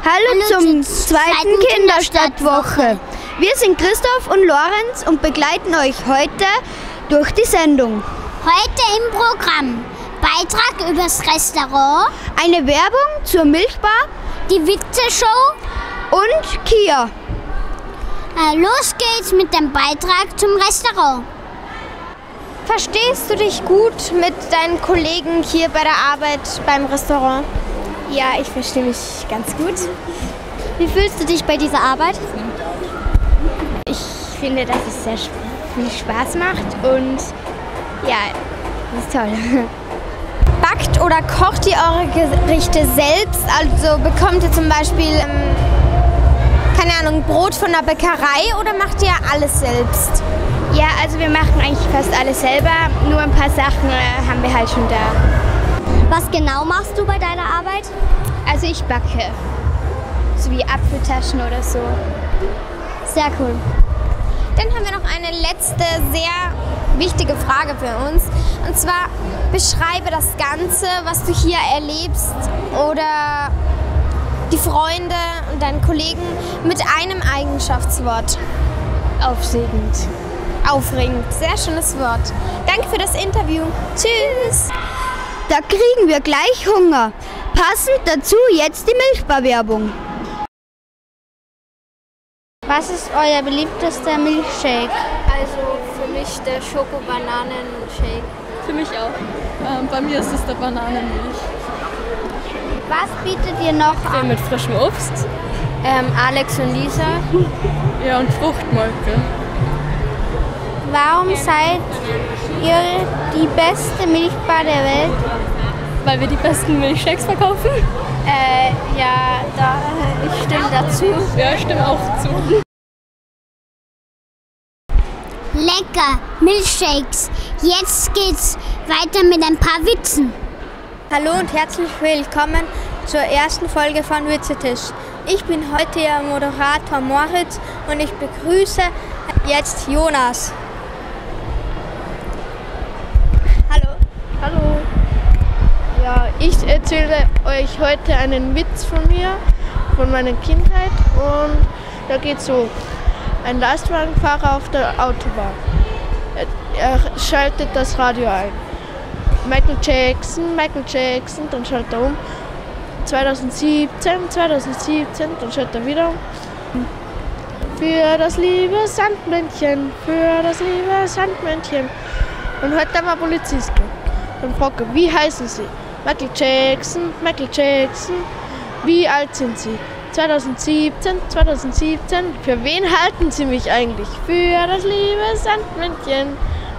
Hallo zum zweiten Kinderstadtwoche. Wir sind Christoph und Lorenz und begleiten euch heute durch die Sendung. Heute im Programm Beitrag übers Restaurant, eine Werbung zur Milchbar, die Witze-Show und Kia. Los geht's mit dem Beitrag zum Restaurant. Verstehst du dich gut mit deinen Kollegen hier bei der Arbeit beim Restaurant? Ja, ich verstehe mich ganz gut. Wie fühlst du dich bei dieser Arbeit? Ich finde, dass es sehr viel Spaß macht und ja, das ist toll. Backt oder kocht ihr eure Gerichte selbst? Also bekommt ihr zum Beispiel, keine Ahnung, Brot von der Bäckerei oder macht ihr alles selbst? Ja, also wir machen eigentlich fast alles selber, nur ein paar Sachen haben wir halt schon da. Was genau machst du bei deiner Arbeit? Also ich backe, so wie Apfeltaschen oder so. Sehr cool. Dann haben wir noch eine letzte, sehr wichtige Frage für uns. Und zwar, beschreibe das Ganze, was du hier erlebst oder die Freunde und deinen Kollegen mit einem Eigenschaftswort. Aufregend. Aufregend, sehr schönes Wort. Danke für das Interview. Tschüss. Da kriegen wir gleich Hunger. Passend dazu jetzt die Milchbar-Werbung. Was ist euer beliebtester Milchshake? Also für mich der Schoko-Bananen-Shake. Für mich auch. Bei mir ist es der Bananenmilch. Was bietet ihr noch an? Mit frischem Obst. Alex und Lisa. Ja, und Fruchtmolke. Warum seid ihr die beste Milchbar der Welt? Weil wir die besten Milchshakes verkaufen. Ich stimme dazu. Ja, ich stimme auch zu. Lecker, Milchshakes. Jetzt geht's weiter mit ein paar Witzen. Hallo und herzlich willkommen zur ersten Folge von Witzetisch. Ich bin heute Ihr Moderator Moritz und ich begrüße jetzt Jonas. Hallo. Ja, ich erzähle euch heute einen Witz von mir, von meiner Kindheit. Und da geht so: Ein Lastwagenfahrer auf der Autobahn. Er schaltet das Radio ein. Michael Jackson, dann schaltet er um. 2017, dann schaltet er wieder um. Für das liebe Sandmännchen, Und hört dann mal Polizist. Dann fragt er, wie heißen Sie? Michael Jackson. Wie alt sind Sie? 2017. Für wen halten Sie mich eigentlich? Für das liebe Sandmännchen.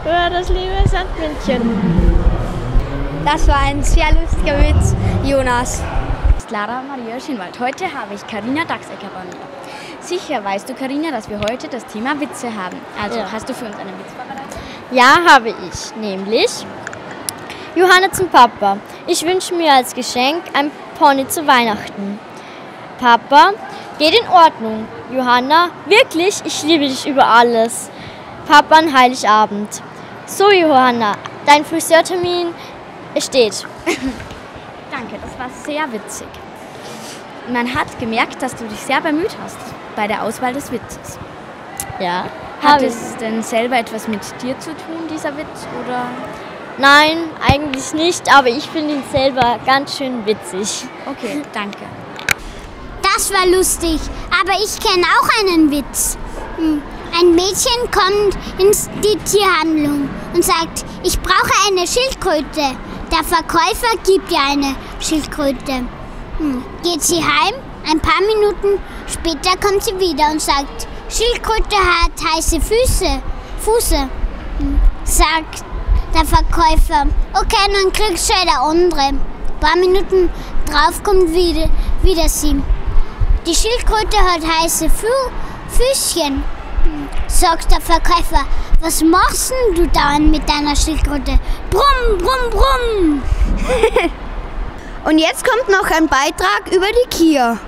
Das war ein sehr lustiger Witz, Jonas. Lara Maria Schinwald. Heute habe ich Carina Dachsecker bei mir. Sicher weißt du, Carina, dass wir heute das Thema Witze haben. Also hast du für uns einen Witz vorbereitet? Ja, habe ich. Nämlich Johanna zum Papa. Ich wünsche mir als Geschenk ein Pony zu Weihnachten. Papa, geht in Ordnung. Johanna, wirklich, ich liebe dich über alles. Papa an Heiligabend. So, Johanna, dein Friseurtermin steht. Danke, das war sehr witzig. Man hat gemerkt, dass du dich sehr bemüht hast bei der Auswahl des Witzes. Ja. Hat es denn selber etwas mit dir zu tun, dieser Witz, oder? Nein, eigentlich nicht, aber ich finde ihn selber ganz schön witzig. Okay, danke. Das war lustig, aber ich kenne auch einen Witz. Ein Mädchen kommt in die Tierhandlung und sagt, ich brauche eine Schildkröte. Der Verkäufer gibt ihr eine Schildkröte. Geht sie heim, ein paar Minuten später kommt sie wieder und sagt, Schildkröte hat heiße Füße. Sagt der Verkäufer, okay, dann kriegst du eine andere. Ein paar Minuten drauf kommt wieder sie. Die Schildkröte hat heiße Füßchen. Sagt der Verkäufer, was machst denn du da mit deiner Schildkröte? Brumm, brumm, brumm. Und jetzt kommt noch ein Beitrag über die Kia.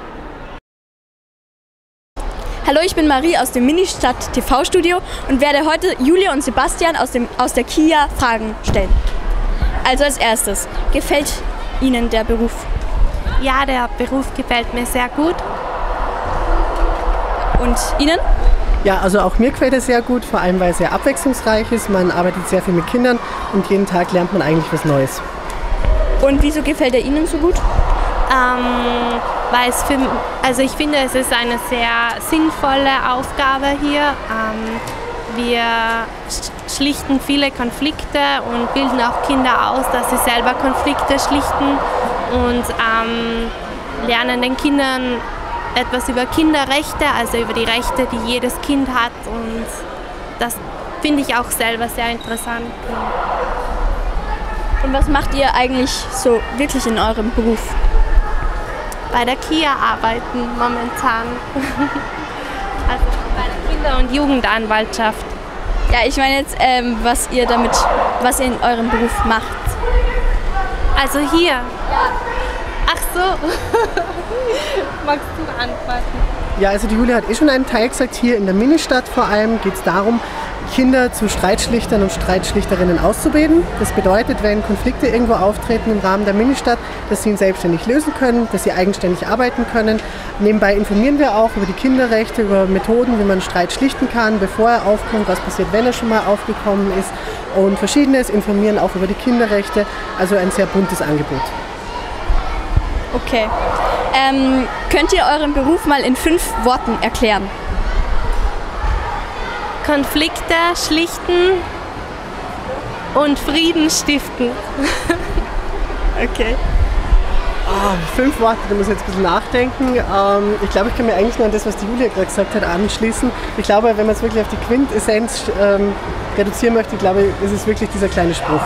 Hallo, ich bin Marie aus dem Ministadt TV-Studio und werde heute Julia und Sebastian aus der Kia Fragen stellen. Also als erstes, gefällt Ihnen der Beruf? Ja, der Beruf gefällt mir sehr gut. Und Ihnen? Ja, also auch mir gefällt es sehr gut, vor allem weil es sehr abwechslungsreich ist. Man arbeitet sehr viel mit Kindern und jeden Tag lernt man eigentlich was Neues. Und wieso gefällt er Ihnen so gut? Weil ich finde, es ist eine sehr sinnvolle Aufgabe hier. Wir schlichten viele Konflikte und bilden auch Kinder aus, dass sie selber Konflikte schlichten und lernen den Kindern etwas über Kinderrechte, also über die Rechte, die jedes Kind hat, und das finde ich auch selber sehr interessant. Und was macht ihr eigentlich so wirklich in eurem Beruf? Bei der KIA arbeiten momentan, also bei der Kinder- und Jugendanwaltschaft. Ja, ich meine jetzt, was ihr in eurem Beruf macht. Also hier? Ja. Ach so. Magst du antworten? Ja, also die Julia hat schon einen Teil gesagt. Hier in der Ministadt vor allem geht es darum, Kinder zu Streitschlichtern und Streitschlichterinnen auszubilden. Das bedeutet, wenn Konflikte irgendwo auftreten im Rahmen der Ministadt, dass sie ihn selbstständig lösen können, dass sie eigenständig arbeiten können. Nebenbei informieren wir auch über die Kinderrechte, über Methoden, wie man Streit schlichten kann, bevor er aufkommt, was passiert, wenn er schon mal aufgekommen ist, und Verschiedenes, informieren auch über die Kinderrechte. Also ein sehr buntes Angebot. Okay. Könnt ihr euren Beruf mal in 5 Worten erklären? Konflikte schlichten und Frieden stiften. Okay. 5 Worte, da muss ich jetzt ein bisschen nachdenken. Ich glaube, ich kann mir eigentlich nur an das, was die Julia gerade gesagt hat, anschließen. Ich glaube, wenn man es wirklich auf die Quintessenz reduzieren möchte, glaube ich, ist es wirklich dieser kleine Spruch.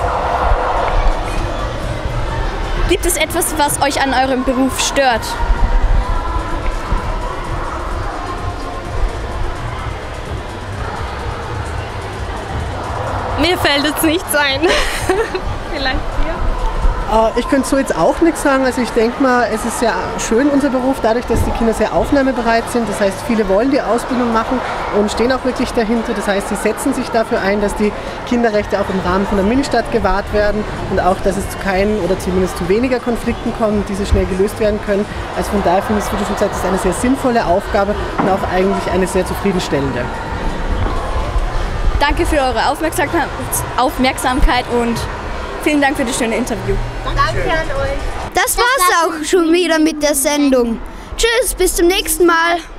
Gibt es etwas, was euch an eurem Beruf stört? Mir fällt jetzt nichts ein. Vielleicht dir? Ich könnte so jetzt auch nichts sagen. Also ich denke mal, es ist sehr schön, unser Beruf, dadurch, dass die Kinder sehr aufnahmebereit sind. Das heißt, viele wollen die Ausbildung machen und stehen auch wirklich dahinter. Das heißt, sie setzen sich dafür ein, dass die Kinderrechte auch im Rahmen von der Ministadt gewahrt werden und auch, dass es zu keinen oder zumindest zu weniger Konflikten kommt, die so schnell gelöst werden können. Also von daher finde ich es, wie du schon gesagt hast, eine sehr sinnvolle Aufgabe und auch eigentlich eine sehr zufriedenstellende. Danke für eure Aufmerksamkeit und vielen Dank für das schöne Interview. Danke an euch. Das war's auch schon wieder mit der Sendung. Tschüss, bis zum nächsten Mal.